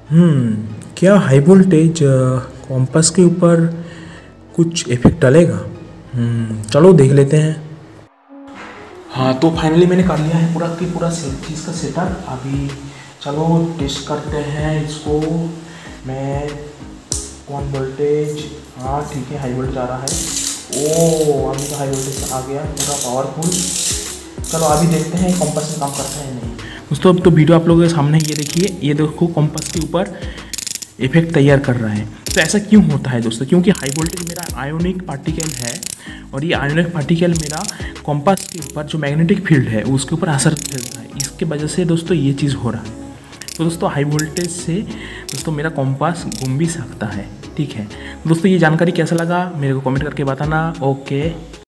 क्या high voltage compass के ऊपर कुछ इफेक्ट डालेगा? चलो देख लेते हैं। हाँ, तो फाइनली मैंने कर लिया है पूरा की पूरा चीज़ का सेटअप। अभी चलो टेस्ट करते हैं इसको। मैं 1 वोल्टेज, हाँ ठीक है, हाई वोल्टेज आ रहा है। ओ, अभी तो हाई वोल्टेज आ गया पूरा पावरफुल। चलो अभी देखते हैं कॉम्पास में काम करता है नहीं। दोस्तों अब तो वीडियो आप लोगों के सामने ये देखिए, ये देखो कॉम्पास के ऊपर इफेक्ट तैयार कर रहा है। तो ऐसा क्यों होता है दोस्तों? क्योंकि हाई वोल्टेज मेरा आयोनिक पार्टिकल है और ये आयोनिक पार्टिकल मेरा कॉम्पास के ऊपर जो मैग्नेटिक फील्ड है उसके ऊपर असर कर रहा है। इसके वजह से दोस्तों ये चीज़ हो रहा है। तो दोस्तों हाई वोल्टेज से दोस्तों मेरा कॉम्पास घूम भी सकता है। ठीक है दोस्तों, ये जानकारी कैसा लगा मेरे को कमेंट करके बताना। ओके।